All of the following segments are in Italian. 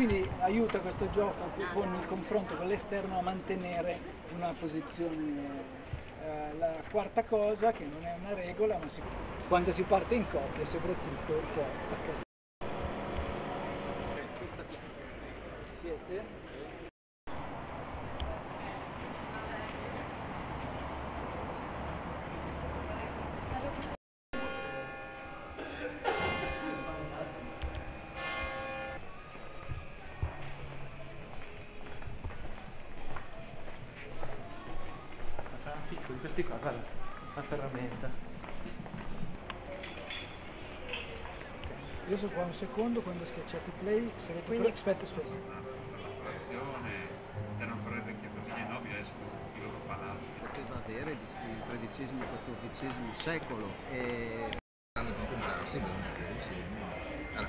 quindi aiuta questo gioco con il confronto con l'esterno a mantenere una posizione. La quarta cosa, che non è una regola, ma quando si parte in coppia soprattutto può accadere. Questa siete? Piccoli, questi qua, guarda, la ferramenta. Io so qua un secondo, quando schiacciate play, sarete Quindi... aspetta. La frazione, c'erano ancora le vecchie famiglie nobili, adesso questi tutti i loro palazzi. Poteva avere il XIII-XIV secolo e hanno di comprarsi per mettere insieme.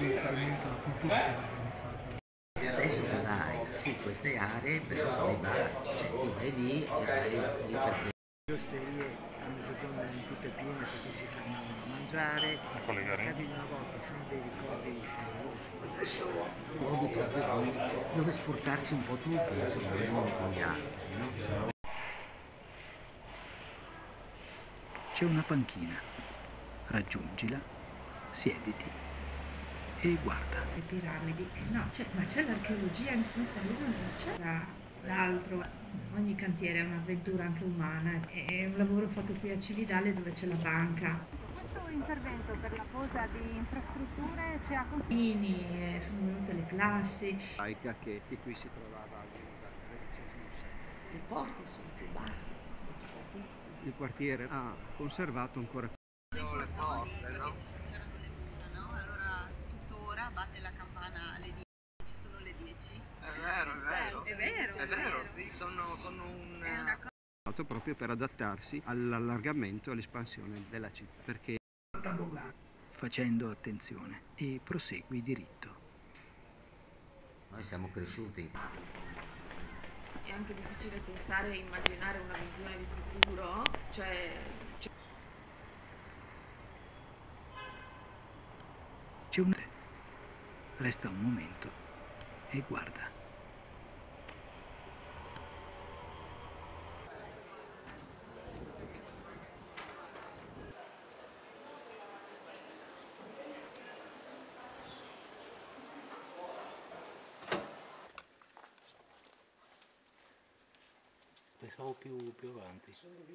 Adesso cosa hai? Sì, queste aree per questi bar, cioè tu vai lì e vai lì perché le osterie a mezzogiorno erano tutte piene perché si fermavano a mangiare, capi una volta, sono dei ricordi luoghi proprio lì dove sporcarci un po' tutti, insomma, uno con gli altri, no? C'è una panchina, raggiungila, siediti e guarda. Le piramidi, no, ma c'è l'archeologia in questa isola, non c'è l'altro. Ogni cantiere è un'avventura anche umana, è un lavoro fatto qui a Cividale dove c'è la banca. Questo intervento per la posa di infrastrutture ci ha Sono venute le classi. che qui si trovava al XIII secolo. Le porte sono più basse, Il quartiere ha conservato ancora Le porte, no? C'erano le mura, no? Allora tuttora batte la campana alle 10, ci sono le 10. È vero, è vero. È vero, è vero, sì, sono un... È una cosa... proprio per adattarsi all'allargamento e all'espansione della città, perché facendo attenzione e prosegui diritto. noi siamo cresciuti. È anche difficile pensare e immaginare una visione di futuro, C'è un... Resta un momento e guarda. Pensavo più avanti.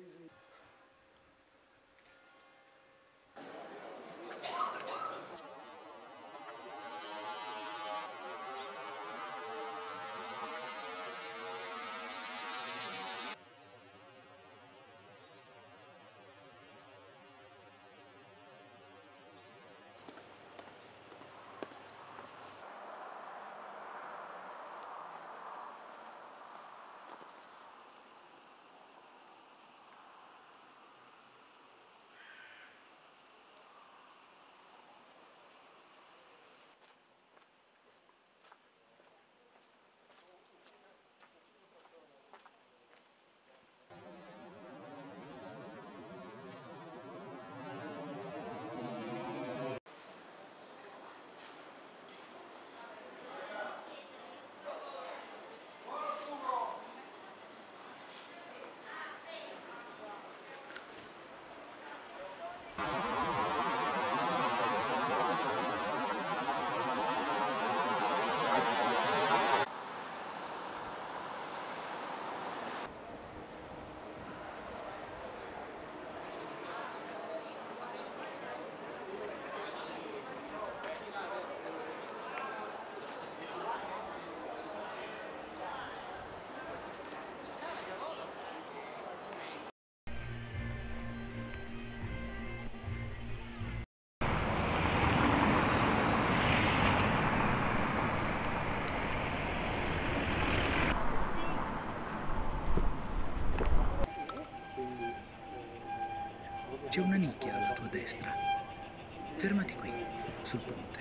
C'è una nicchia alla tua destra. Fermati qui, sul ponte.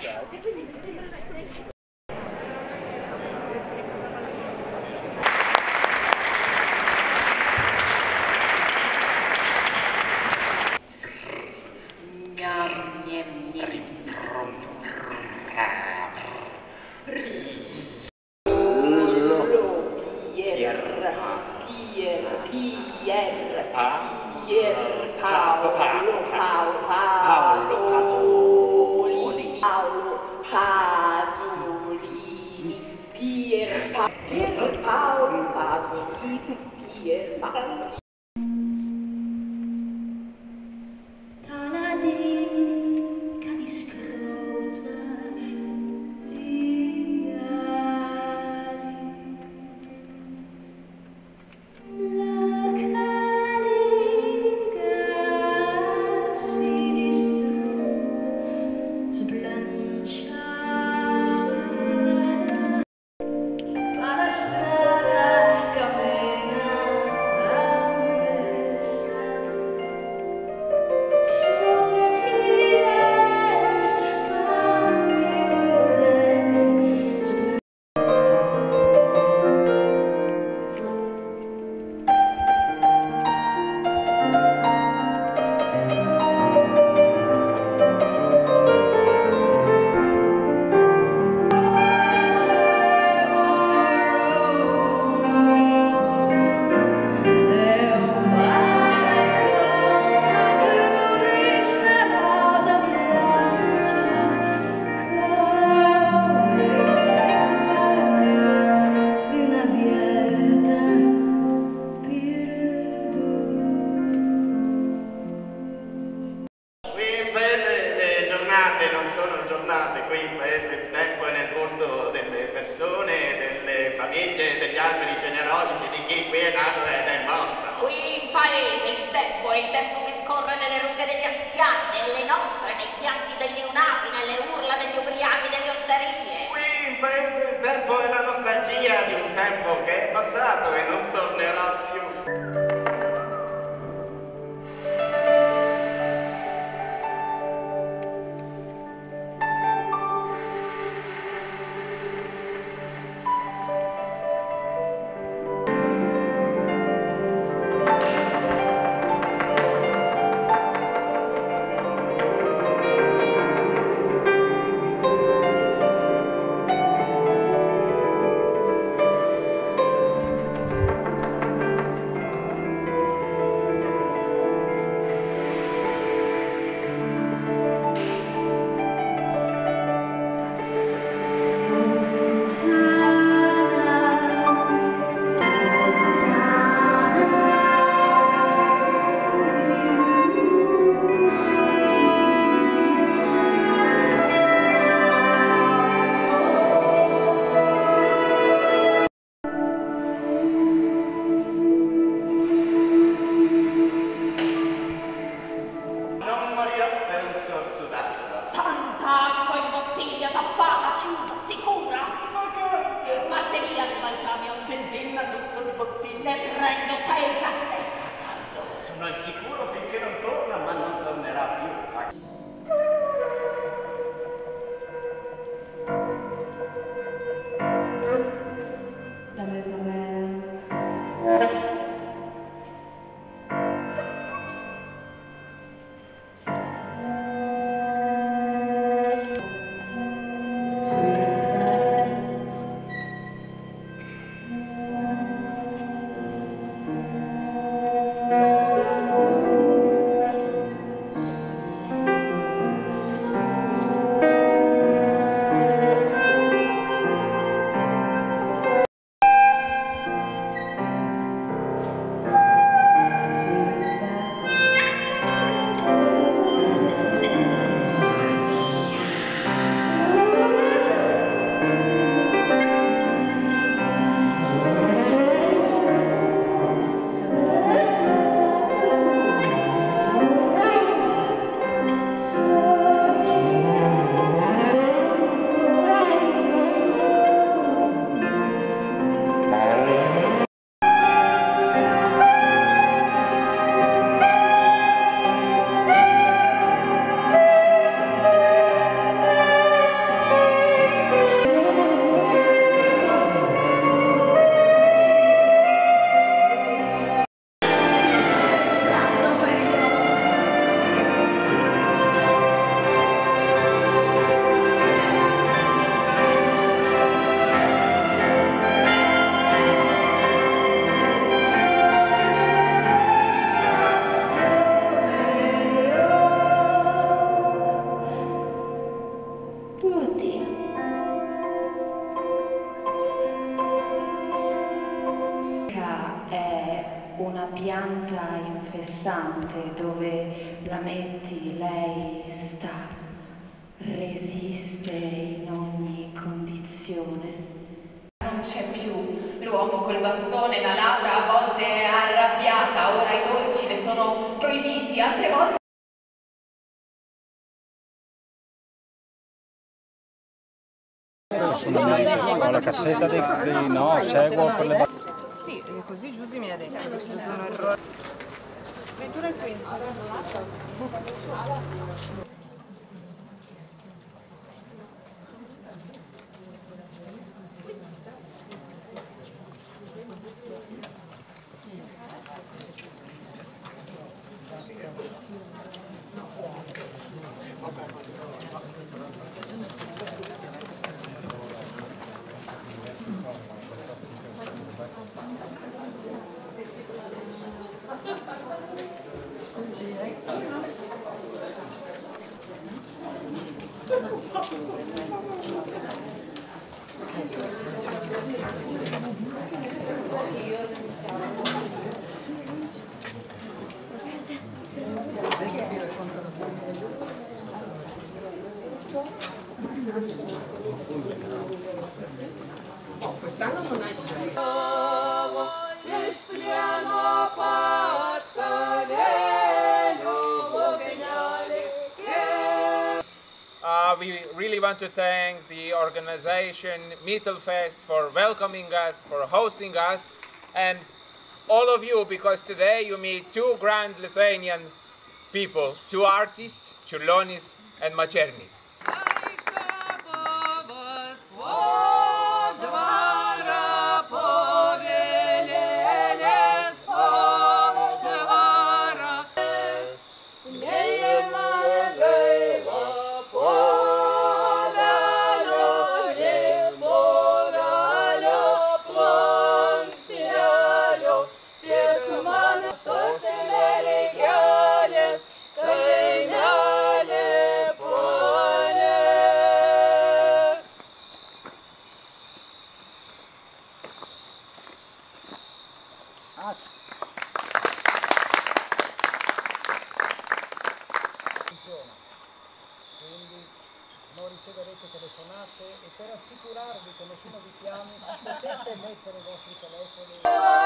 Non sono giornate, qui in paese il tempo è nel volto delle persone, delle famiglie, degli alberi genealogici di chi qui è nato ed è morto. Qui in paese il tempo è il tempo che scorre nelle rughe degli anziani, nelle nostre, nei pianti degli neonati, nelle urla degli ubriachi delle osterie. Qui in paese il tempo è la nostalgia di un tempo che è passato e non tornerà più. Sono al sicuro finché non torna, ma non tornerà più. istante dove la metti, lei sta, resiste in ogni condizione. Non c'è più l'uomo col bastone, la Laura a volte è arrabbiata, ora i dolci le sono proibiti, altre volte... Ho la cassetta dei no, seguo per le... Sì, così Giusy mi ha detto che è stato un errore. 21 e 15. Quest'anno non hai We really want to thank the organization Mittelfest for welcoming us, for hosting us, and all of you, because today you meet two grand Lithuanian people, two artists, Čiurlionis and Mačernis. Quindi non riceverete telefonate e per assicurarvi che nessuno vi chiami potete mettere i vostri telefoni.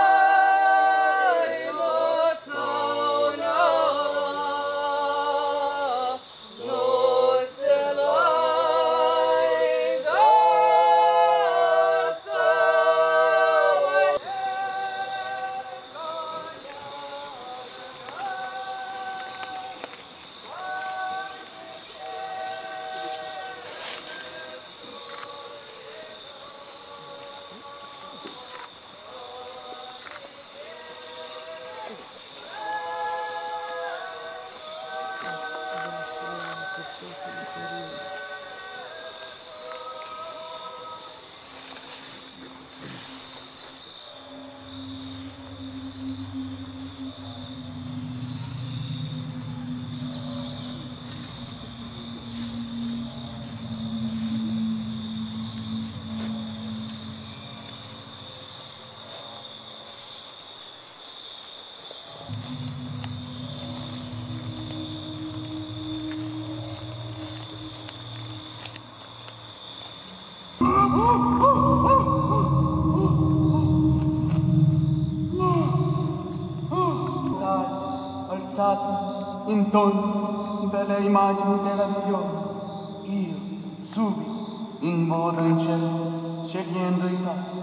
Alzata intorno dalle immagini dell'azione, io subito in volo in cielo, scegliendo i passi,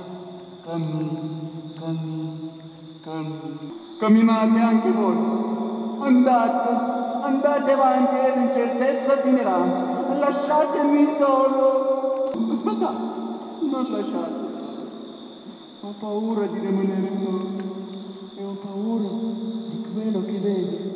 camminate anche voi, andate avanti e l'incertezza finirà, lasciatemi solo, aspettate, non lasciate solo, ho paura di rimanere solo, e ho paura di quello che vedi.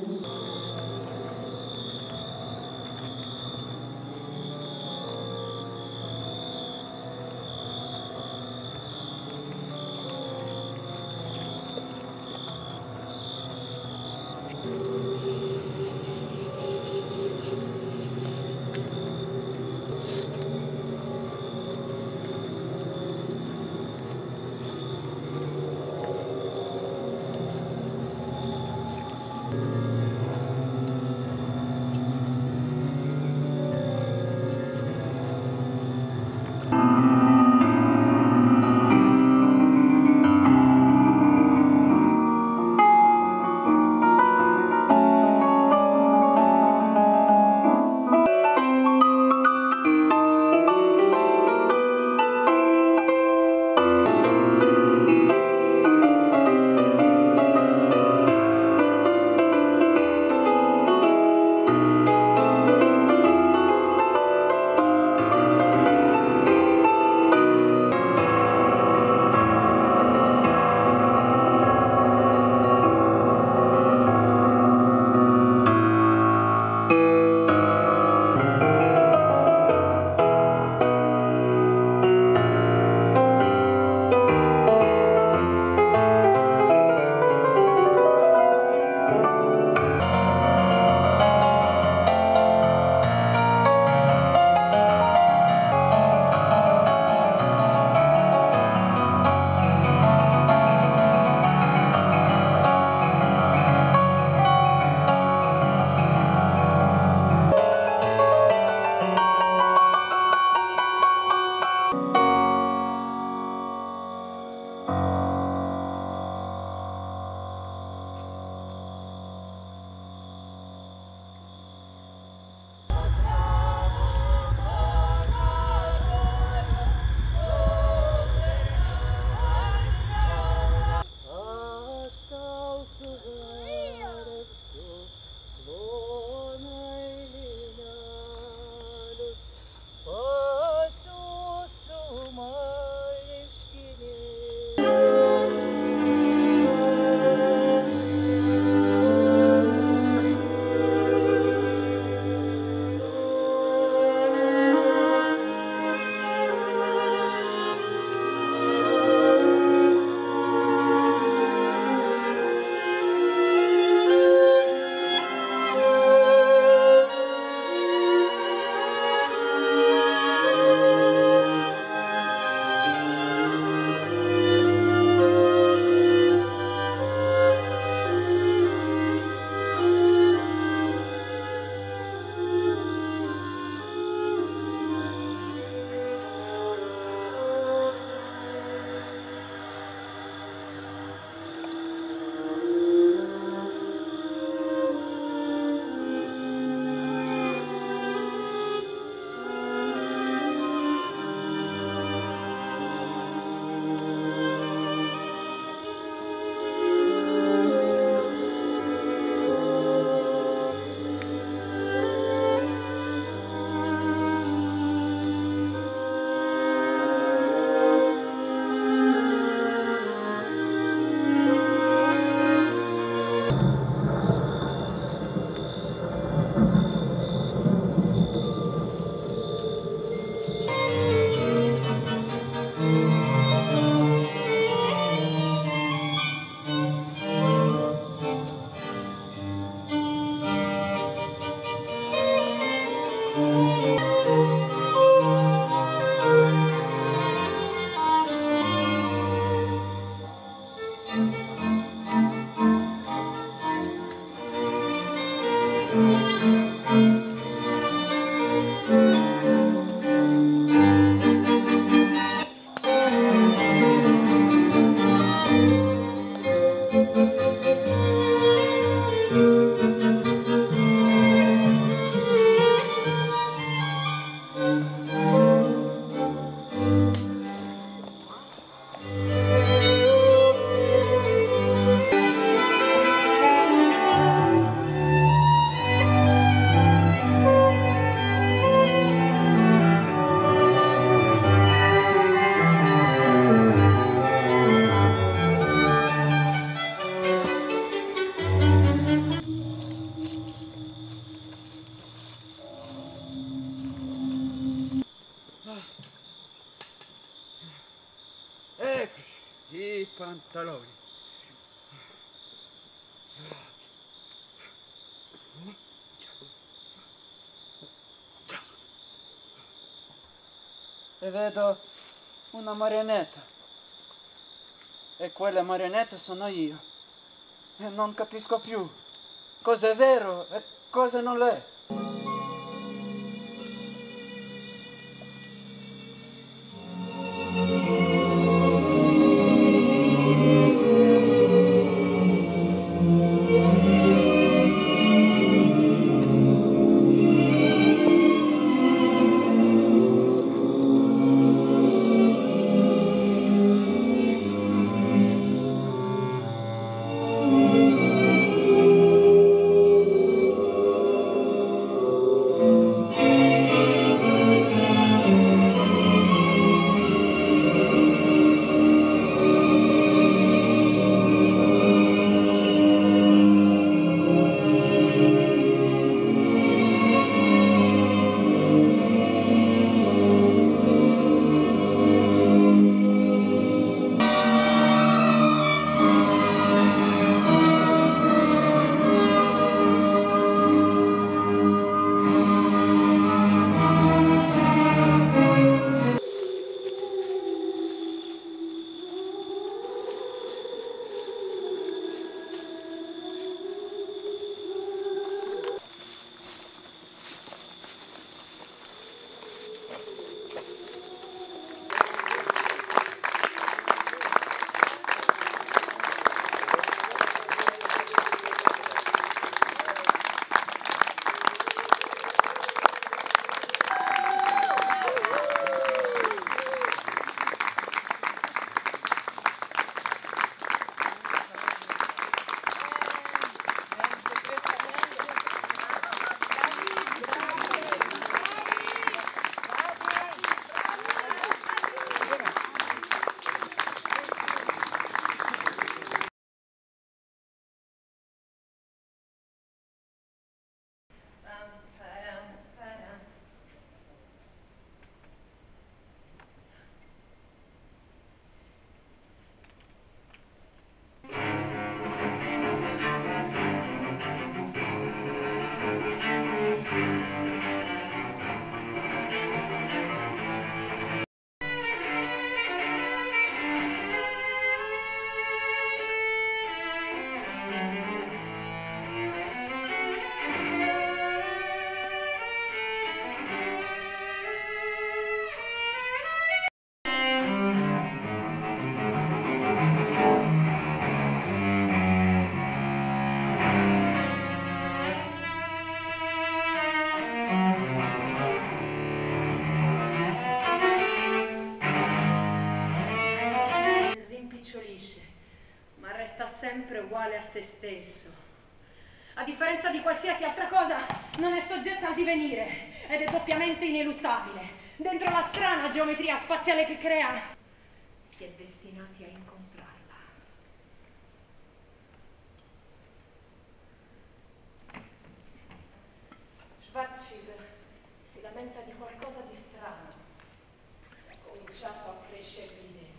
pantaloni. E vedo una marionetta. E quella marionetta sono io. E non capisco più cosa è vero e cosa non è. Sempre uguale a se stesso. A differenza di qualsiasi altra cosa, non è soggetta al divenire ed è doppiamente ineluttabile. Dentro la strana geometria spaziale che crea, si è destinati a incontrarla. Schwarzschild si lamenta di qualcosa di strano. È cominciato a crescere lì dentro.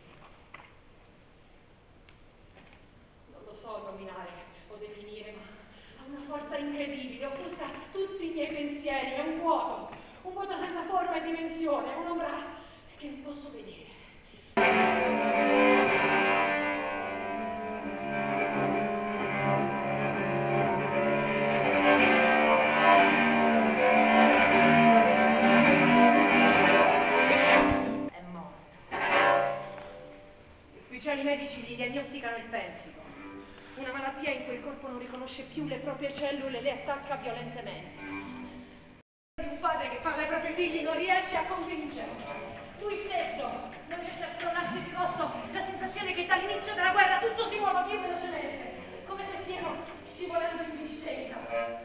Non lo so nominare o definire, ma ha una forza incredibile, offusca tutti i miei pensieri, è un vuoto senza forma e dimensione, un'ombra che non posso vedere. È morto. Gli ufficiali medici gli diagnosticano il pemfico. Una malattia in cui il corpo non riconosce più le proprie cellule e le attacca violentemente. Un padre che parla ai propri figli non riesce a convincerlo. Lui stesso non riesce a spronarsi di dosso la sensazione che dall'inizio della guerra tutto si muova più velocemente, come se stiamo scivolando in discesa.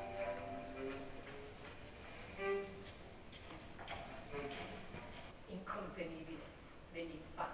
Incontenibile dell'infanzia.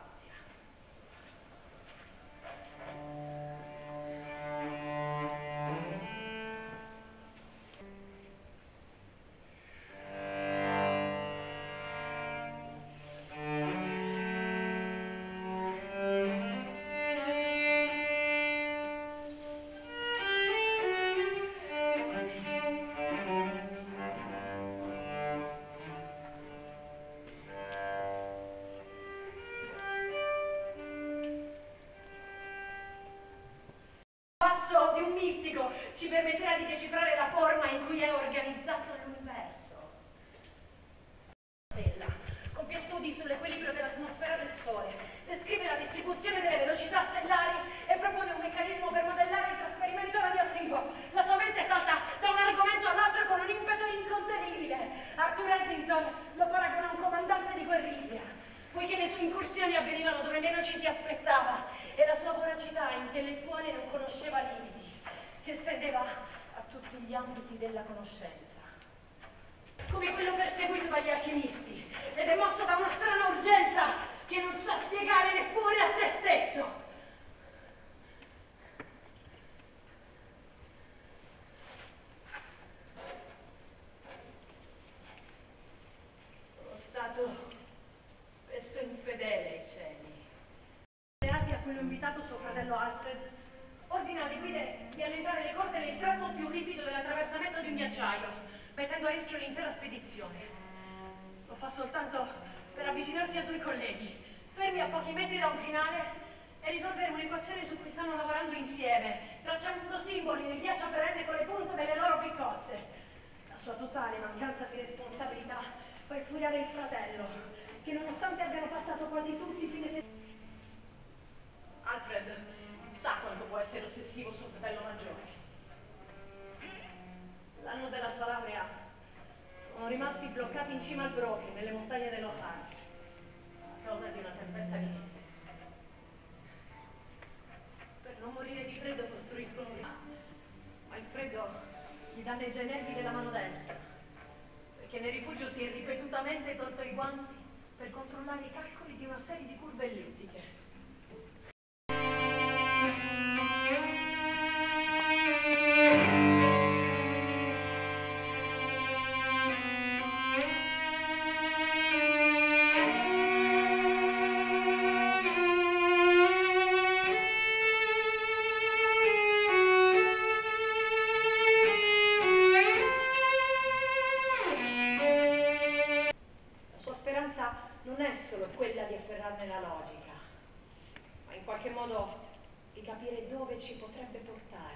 ci permetterà di decifrare la forma in cui è organizzato l'universo. Compie studi sull'equilibrio dell'atmosfera del Sole, descrive la distribuzione delle velocità stellari e propone un meccanismo per modellare il trasferimento radioattivo. La sua mente salta da un argomento all'altro con un impeto incontenibile. Arthur Eddington lo paragona a un comandante di guerriglia, poiché le sue incursioni avvenivano dove meno ci si aspettava e la sua voracità intellettuale non conosceva limiti, si estendeva a tutti gli ambiti della conoscenza. Come quello perseguito dagli alchimisti, ed è mosso da una strana urgenza che non sa spiegare neppure a se stesso. Sono stato spesso infedele ai cieli. A cui ho invitato suo fratello Alfred, ordina alle guide di allentare le corde nel tratto più ripido dell'attraversamento di un ghiacciaio, mettendo a rischio l'intera spedizione. Lo fa soltanto per avvicinarsi a due colleghi, fermi a pochi metri da un crinale, e risolvere un'equazione su cui stanno lavorando insieme, tracciando simboli nel ghiaccio perenne con le punte delle loro piccozze. La sua totale mancanza di responsabilità fa infuriare il fratello, che nonostante abbiano passato quasi tutti i fine settimana. Alfred sa quanto può essere ossessivo suo fratello maggiore. L'anno della sua laurea sono rimasti bloccati in cima al Brooklyn, nelle montagne dell'Ohio, a causa di una tempesta di neve. Per non morire di freddo costruiscono un ma il freddo gli danneggia i nervi della mano destra, perché nel rifugio si è ripetutamente tolto i guanti per controllare i calcoli di una serie di curve ellittiche. Non è solo quella di afferrarne la logica, ma in qualche modo di capire dove ci potrebbe portare.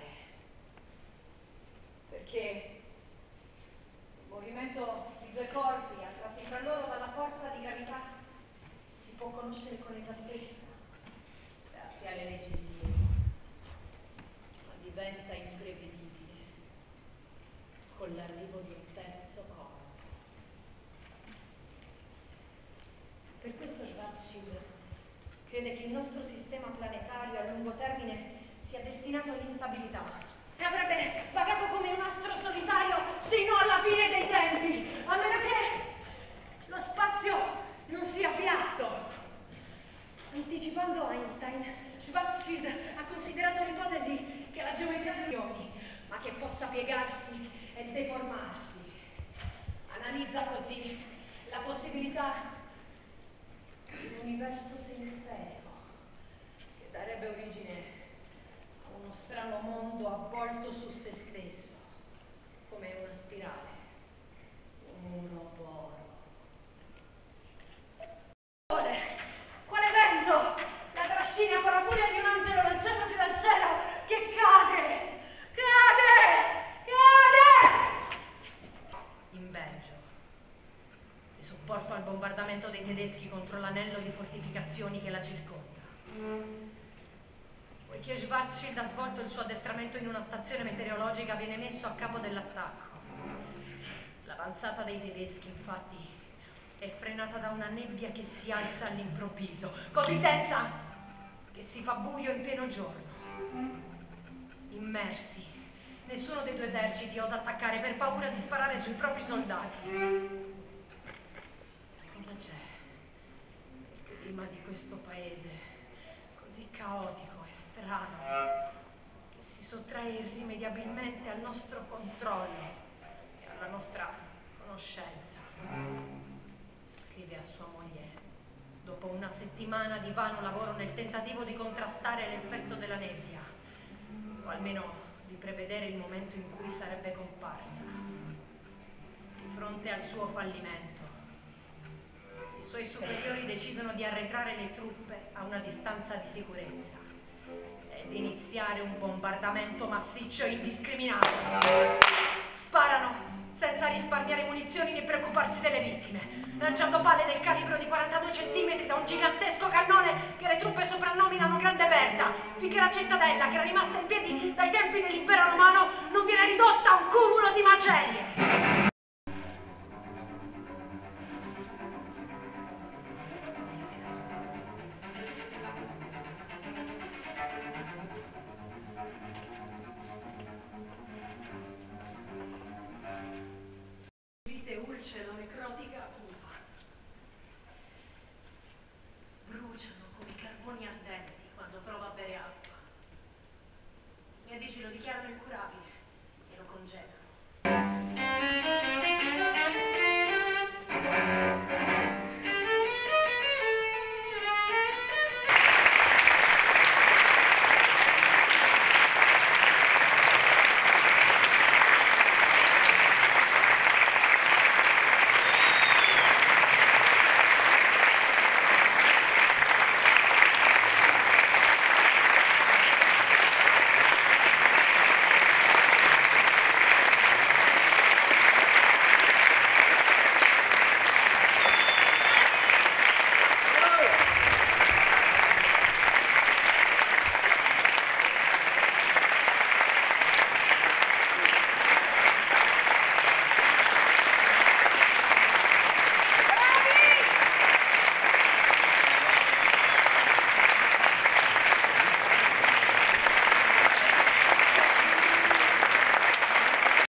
Perché il movimento di due corpi attratti fra loro dalla forza di gravità si può conoscere con esattezza, grazie alle leggi di Dio, ma diventa imprevedibile con l'arrivo di un terzo corpo. Per questo Schwarzschild crede che il nostro sistema planetario a lungo termine sia destinato all'instabilità e avrebbe vagato come un astro solitario sino alla fine dei tempi, a meno che lo spazio non sia piatto. Anticipando Einstein, Schwarzschild ha considerato l'ipotesi che la geometria degli uomini, ma che possa piegarsi e deformarsi. Analizza così la possibilità un universo semisferico che darebbe origine a uno strano mondo avvolto su se stesso, come una spirale, un uroboro. Quale vento! La trascina con la furia di un angelo lanciatosi dal cielo che cade! Cade! Cade! In Belgio, supporto al bombardamento dei tedeschi contro l'anello di fortificazioni che la circonda. Poiché Schwarzschild ha svolto il suo addestramento in una stazione meteorologica, viene messo a capo dell'attacco. L'avanzata dei tedeschi, infatti, è frenata da una nebbia che si alza all'improvviso, così densa che si fa buio in pieno giorno. Immersi, nessuno dei due eserciti osa attaccare per paura di sparare sui propri soldati. Prima di questo paese, così caotico e strano, che si sottrae irrimediabilmente al nostro controllo e alla nostra conoscenza. Scrive a sua moglie, dopo una settimana di vano lavoro nel tentativo di contrastare l'effetto della nebbia, o almeno di prevedere il momento in cui sarebbe comparsa. Di fronte al suo fallimento, i suoi superiori decidono di arretrare le truppe a una distanza di sicurezza ed iniziare un bombardamento massiccio e indiscriminato. Sparano senza risparmiare munizioni né preoccuparsi delle vittime, lanciando palle del calibro di 42 cm da un gigantesco cannone che le truppe soprannominano Grande Berta, finché la cittadella, che era rimasta in piedi dai tempi dell'impero romano, non viene ridotta a un cumulo di macerie. Ulcero necrotica acuta. Bruciano come carboni ardenti quando prova a bere acqua. I medici lo dichiarano incurabile.